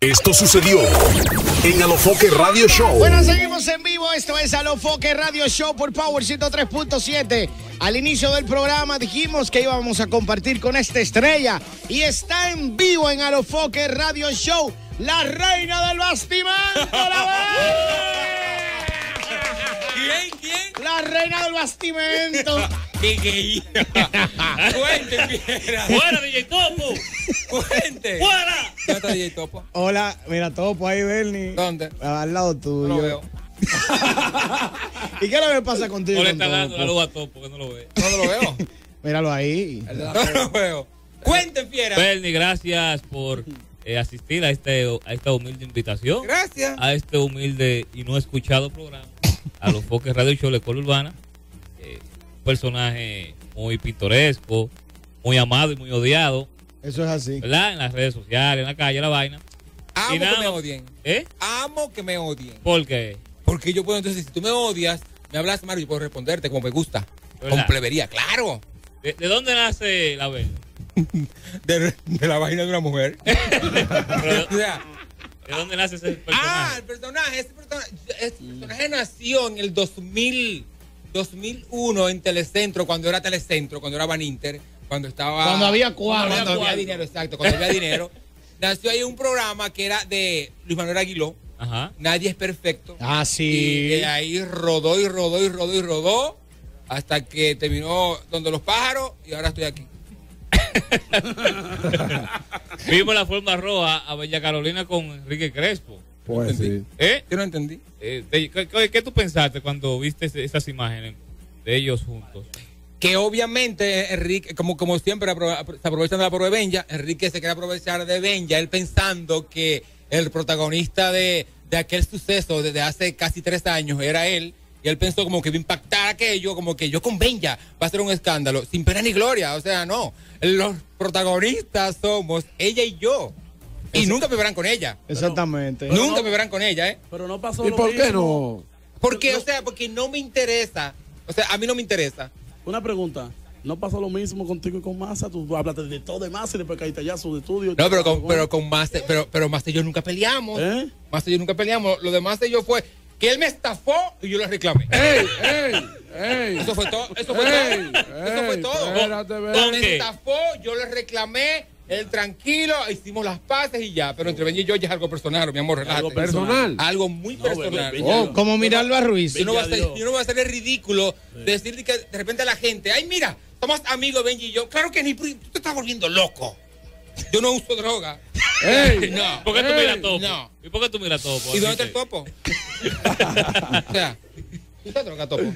Esto sucedió en Alofoque Radio Show. Bueno, seguimos en vivo. Esto es Alofoque Radio Show por Power 103.7. Al inicio del programa dijimos que íbamos a compartir con esta estrella. Y está en vivo en Alofoque Radio Show, la reina del bastimento. ¿Quién? La reina del bastimento. ¿Qué? Cuente, Piedra. ¡Fuera, DJ Topo! Cuente. ¡Fuera! ¿Dónde está DJ Topo? Hola, mira, Topo ahí, Bernie. ¿Dónde? Al lado tuyo. No lo veo. ¿Y qué es lo que pasa contigo? No le con está dando Topo? la luz a Topo, que no lo ve. No lo veo. Míralo ahí. No lo veo. Cuente, Piedra. Bernie, gracias por asistir a esta humilde invitación. Gracias. A este humilde y no escuchado programa. A los Foques Radio Show, la Escuela Urbana. Un personaje muy pintoresco, muy amado y muy odiado. Eso es así. ¿Verdad? En las redes sociales, en la calle, la vaina. Amo Y nada, que me odien. ¿Eh? Amo que me odien. ¿Por qué? Porque yo puedo, entonces, si tú me odias, me hablas mal, yo puedo responderte como me gusta. ¿Verdad? Con plebería, claro. ¿De dónde nace la Bernie? De la vagina de una mujer. O sea, ¿De dónde nace ese personaje? el personaje. Este personaje nació en el 2001 en Telecentro, cuando era Telecentro, cuando era Baninter, cuando había cuadro. Cuando había dinero, exacto, cuando había dinero. Nació ahí un programa que era de Luis Manuel Aguiló. Ajá. Nadie es perfecto. Ah, sí. Y de ahí rodó hasta que terminó Donde los pájaros y ahora estoy aquí. Vimos la forma roja a Bella Carolina con Enrique Crespo. Pues sí. Yo no entendí. ¿Qué tú pensaste cuando viste esas imágenes de ellos juntos? Que obviamente Enrique, como siempre, se aprovechan de la prueba de Benja. Enrique se quiere aprovechar de Benja, él pensando que el protagonista de aquel suceso desde hace casi 3 años era él. Y él pensó como que iba a impactar aquello, como que yo con Benja va a ser un escándalo, sin pena ni gloria. O sea, no. Los protagonistas somos ella y yo. Y nunca me verán con ella. Exactamente. Nunca me verán con ella, ¿eh? Pero no pasó ¿Y lo por mismo. qué no? Porque, o sea, porque no me interesa. O sea, a mí no me interesa. Una pregunta. ¿No pasó lo mismo contigo y con Massa? Tú hablaste de todo de Massa y después caíste allá a su estudio. No, pero con Massa, pero Massa y yo nunca peleamos. ¿Eh? Massa y yo nunca peleamos. Lo de Massa y yo fue que él me estafó y yo le reclamé. ¡Ey! Eso fue todo. Eso fue todo. Espérate, Me ¿Qué? estafó, yo le reclamé, él tranquilo, hicimos las paces y ya. Pero entre Ben y yo ya es algo personal, mi amor, relájate. Algo ¿Personal? Algo muy personal. bebé, Como Miralba Ruiz. Yo no voy a hacer el ridículo decir que de repente a la gente, ay, mira, somos amigos Benji y yo. Claro que ni, tú te estás volviendo loco. Yo no uso droga. ¡Ey! No. ¿Por qué tú miras Topo? No. ¿Y por qué tú miras Topo? ¿Y dónde está el topo? O sea, ¿tú estás droga, topo?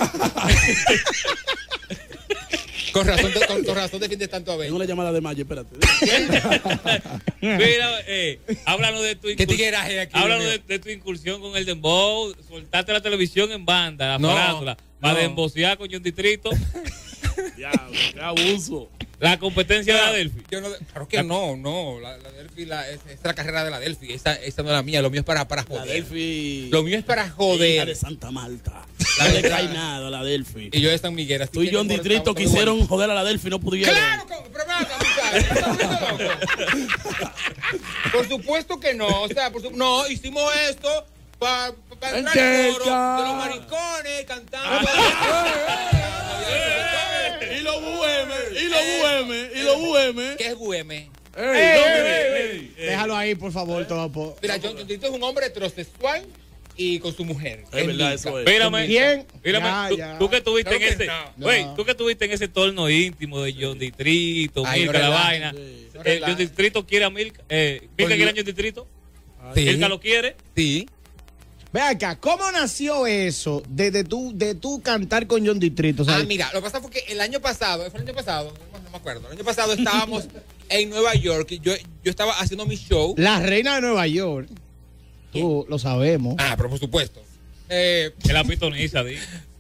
Con razón defiendes tanto a Tengo Benji. una llamada de Mayo, espérate. Mira, háblanos de tu ¿Qué tigueraje aquí? Háblanos de tu incursión con el dembow, soltaste la televisión en banda, la No, farándula, para no. dembocear con John Distrito, Diablo, qué abuso. la competencia de la Delphi. Yo no, claro que no. La Delphi, esa es la carrera de la Delphi. Esa no es la mía. Lo mío es para La joder. Delphi. Lo mío es para Hija joder. de Santa Malta. No le cae nada a la Delphi. Y yo de San Miguel. así Tú y que John por Distrito estamos quisieron joder a la Delphi, no pudieron. ¡Claro! Pero nada, por supuesto que no. O sea, no, hicimos esto para entrar en coro de los maricones cantando. Y los UM, y los UM. ¿Qué es bueme? Déjalo ahí, por favor, Topo. Mira, John Distrito es un hombre heterosexual y con su mujer. Es verdad, eso es. Mírame, Bien. mírame, Ya. tú que estuviste Claro en que ese, no. güey, No. tú que estuviste en ese torno íntimo de John Distrito, Ay, Milka, no la relajes, vaina. sí. No relajes. John Distrito quiere a Milka, Milka quiere a John Distrito, Sí. Milka lo quiere. Sí. Ve acá, ¿cómo nació eso de tú cantar con John Distrito? O sea, Mira, lo que pasa fue que el año pasado, no me acuerdo, el año pasado estábamos en Nueva York, yo estaba haciendo mi show. la reina de Nueva York. Tú lo sabemos. Pero por supuesto. Que la pitoniza, di.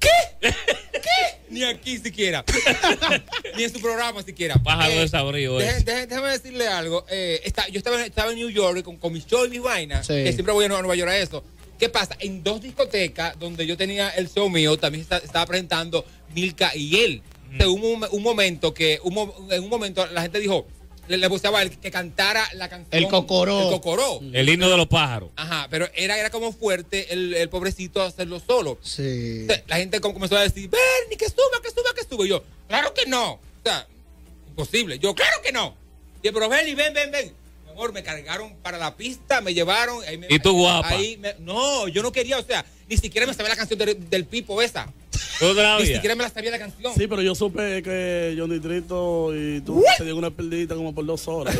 Ni aquí siquiera. Ni en su programa siquiera. Pájaro de sabrío. Déjame decirle algo. Yo estaba en New York con mi show y mis vainas. Sí. Que siempre voy a Nueva York a eso. ¿Qué pasa? En 2 discotecas donde yo tenía el show mío, también estaba presentando Milka y él. O sea, hubo un momento en un momento la gente dijo, le gustaba el que cantara la canción. El cocoró. El cocoró. El himno de los pájaros. Ajá, pero era como fuerte el pobrecito hacerlo solo. Sí. O sea, la gente comenzó a decir, Bernie, que suba, que suba, que suba. Y yo, claro que no. O sea, imposible. Yo, claro que no. Y pero Bernie, ven. Mi amor, me cargaron para la pista, me llevaron. ¿Y tú guapa? No, yo no quería, o sea, ni siquiera me sabía la canción del Pipo esa. Ni Todavía. siquiera me la sabía la canción. Sí, pero yo supe que Johnny Trito y tú se dieron una perdidita como por 2 horas.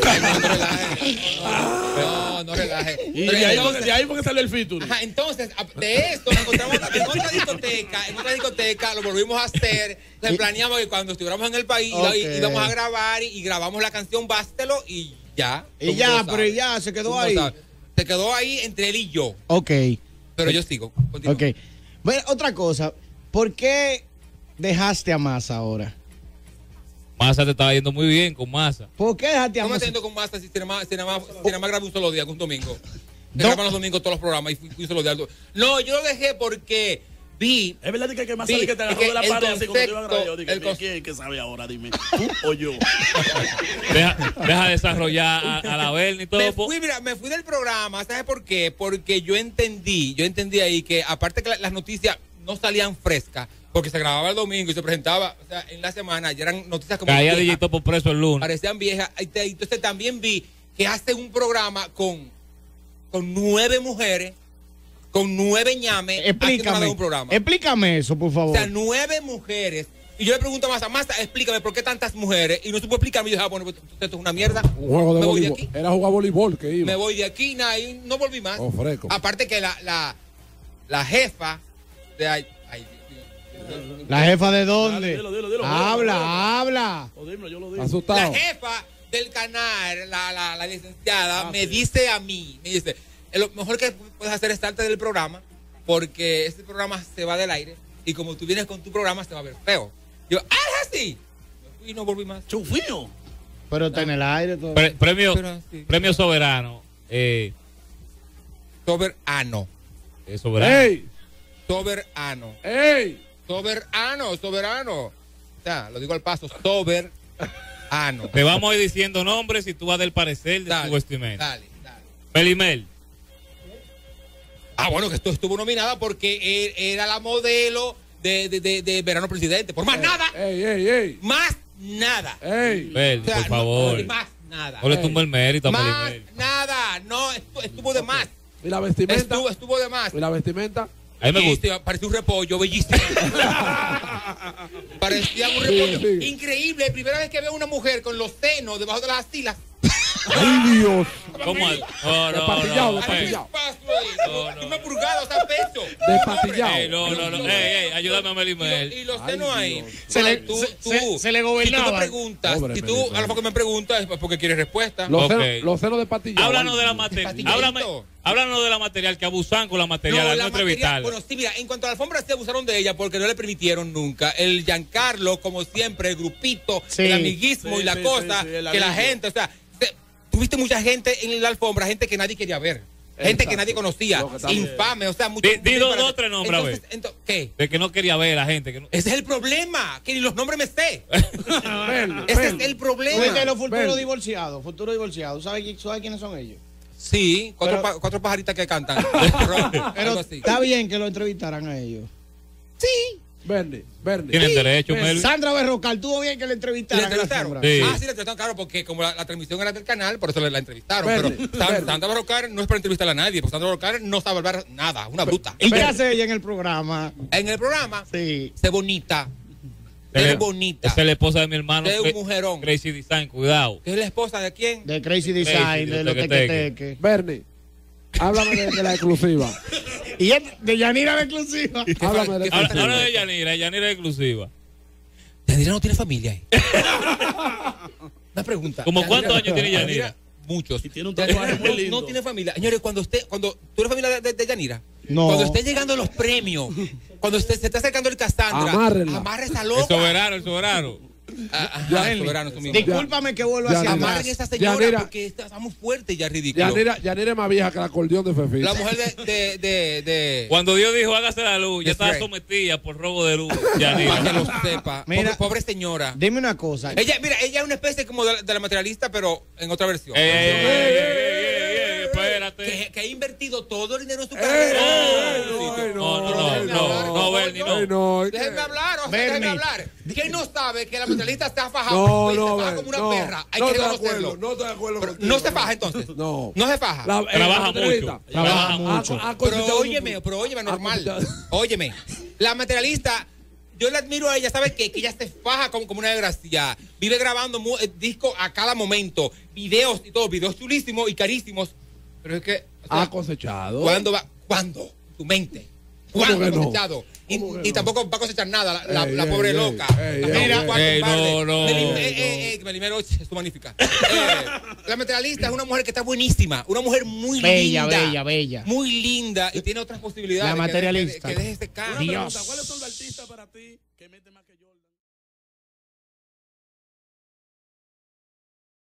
No relaje. Y Pero de ahí porque salió el feature. Ajá, entonces, de esto nos encontramos en otra discoteca, lo volvimos a hacer, planeamos que cuando estuviéramos en el país íbamos a grabar y grabamos la canción Bástelo y ya. Y ya, pero ya, se quedó ahí. Se quedó ahí entre él y yo. Ok. Pero yo sigo. Continúo. Ok. Bueno, otra cosa. ¿Por qué dejaste a Massa ahora? Massa te estaba yendo muy bien con Massa. ¿Por qué dejaste a ¿Cómo me Massa? siento con Massa si nada más grabé un solo día, un domingo? Graban los domingos todos los programas y fui un solo día. No, yo lo dejé porque vi. Es verdad que más Sí, sale que te agarró es de la que el pared así cuando te iba a grabar. Yo concepto, dije, ¿quién que sabe ahora? Dime, ¿tú o yo? Deja desarrollar a la Bernie y todo. Me fui del programa, ¿sabes por qué? Porque yo entendí ahí que aparte que las noticias no salían frescas, porque se grababa el domingo y se presentaba, o sea, en la semana, ya eran noticias como Caía viejas, DJ por preso el lunes. parecían viejas. Entonces también vi que hace un programa con 9 mujeres, con 9 ñames, haciendo un programa. Explícame eso, por favor. O sea, 9 mujeres. Y yo le pregunto a Massa, explícame por qué tantas mujeres. Y no supo explicarme. Y yo dije, bueno, pues, esto es una mierda. Un juego de Me voy de voleibol. aquí. Era jugar voleibol que iba. Me voy de aquí, nada, y no volví más. Oh, fresco. Aparte que la jefa de ahí. ¿La jefa de dónde? Dilo. Habla. O dímelo, yo lo digo. Asustado. La jefa del canal, la licenciada, me dice a mí, me dice, lo mejor que puedes hacer es saltar del programa, porque este programa se va del aire, y como tú vienes con tu programa, se va a ver feo. Yo, es así. Y no volví más. Chufío. Pero está en el aire todo. Premio soberano. Soberano. Soberano. ¡Ey! Soberano. ¡Ey! Soberano. O sea, lo digo al paso, soberano. Te vamos a ir diciendo nombres y tú vas del parecer de tu vestimenta. Dale. Melimel. Bueno, que estuvo nominada porque era la modelo de Verano Presidente. Por más nada. ¡Ey! Más nada. ¡Ey! Mel, O sea, por favor. más nada. No le tumba el mérito a Más Melimel. nada. No, estuvo de más. ¿Y la vestimenta? Estuvo de más. ¿Y la vestimenta? A mí me gusta. Bellísima, parecía un repollo, bellísimo. Parecía un repollo. Sí. Increíble. Primera vez que veo a una mujer con los senos debajo de las axilas. ¡Ay, Dios! ¿Cómo? No. Despatillado, ¿Qué despatillado. pasó ahí? Una pulgada, o sea, peso. Despatillado. No. Ey, ayúdame a Melimel. Y los senos ahí. Se le gobernaba. Si tú me preguntas, Pobre si tú Melimel. a lo mejor que me preguntas es porque quieres respuesta. Los Ok. senos despatillados. Háblanos de la material. Despatillado. Háblanos de la material que abusan con la material al no la materia, entrevistarla. bueno, sí, mira, en cuanto a la alfombra se abusaron de ella porque no le permitieron nunca. El Giancarlo, como siempre, el grupito, Sí. el amiguismo Sí, y la sí, cosa, sí, el que la amigo. gente, o sea, tuviste mucha gente en la alfombra, gente que nadie quería ver. Gente Exacto. que nadie conocía, Lo que también. infame, o sea, mucho. Di dos, tres nombres, a ver. ¿Qué? De que no quería ver a la gente. Que no... Ese es el problema, que ni los nombres me sé. Ven, Ese ven. es el problema. Oye, los futuros Ven. divorciados. ¿Sabes quiénes son ellos? Sí, Pero- cuatro pajaritas que cantan. Pero Algo así. está bien que lo entrevistaran a ellos. Sí. Bernie. Tienen derecho, Melvin. Sandra Berrocal, tuvo bien que le ¿Le entrevistaran. a la entrevistaron? alfombra. Sí. Sí, le entrevistaron, claro, porque como la transmisión era del canal, por eso la entrevistaron. Verde, Pero verde. Sandra Barrocar no es para entrevistar a nadie, porque Sandra Barrocar no sabe hablar nada, una bruta. ¿Y qué hace ella en el programa? En el programa, Sí. se bonita. Es bonita. Esa es la esposa de mi hermano. Es un mujerón. Crazy Design, cuidado. ¿Es la esposa de quién? De Crazy Design, de los teque-teque. teque-teque. Bernie. Háblame de la exclusiva. Y de Yanira la exclusiva. Háblame de la ¿Qué Habla exclusiva. de Yanira exclusiva. Yanira no tiene familia ahí. Una pregunta. ¿Cómo cuántos años tiene Yanira? Muchos. Y tiene un tatuaje muy lindo. No tiene familia. Señores, cuando tú eres familia de Yanira, No. cuando esté llegando los premios, cuando se está acercando el Cassandra, Amárrenla. amarre esa El loca. soberano. Soberano, tú mismo. Discúlpame que vuelva hacia Yanira. Amarren a atrás. esa señora Yanira. porque está muy fuerte ya, ridículo. Yanira es más vieja que el acordeón de Fefi. La mujer de Cuando Dios dijo hágase la luz, ya That's estaba right. sometida por robo de luz. para que Yanira. lo sepa. Mira. Pobre señora. Dime una cosa. Ella es una especie como de la materialista, pero en otra versión. Espérate. Que ha invertido todo el dinero en su carrera. No, Bernie, no. Déjenme hablar, o sea, Bernie. déjenme hablar. ¿Quién no sabe que la materialista está fajada? No, Pues, no, se faja como una perra. Hay que reconocerlo. No estoy de acuerdo Pero contigo. no se faja entonces. No. No se faja. Trabaja mucho. Trabaja mucho. Pero óyeme, normal. Óyeme. La materialista, yo le admiro a ella, ¿sabes qué? Que ella se faja como una desgracia. Vive grabando discos a cada momento, videos y todo, videos chulísimos y carísimos. Pero es que, o sea, Ha cosechado. ¿Cuándo? Tu mente. ¿Cómo ¿Cuándo que ha no? cosechado? ¿Cómo que Y no? tampoco va a cosechar nada, la Ey, pobre ey, loca. ey, Mira, ey, cuarto ey, parde. no. Que Melimero es tu magnífica. La materialista es una mujer que está buenísima, una mujer muy Bella, linda. bella. Muy linda y tiene otras posibilidades. La materialista. Que deje ese Una carro. Dios. pregunta, ¿cuáles son los artistas para ti que meten más que Jordan?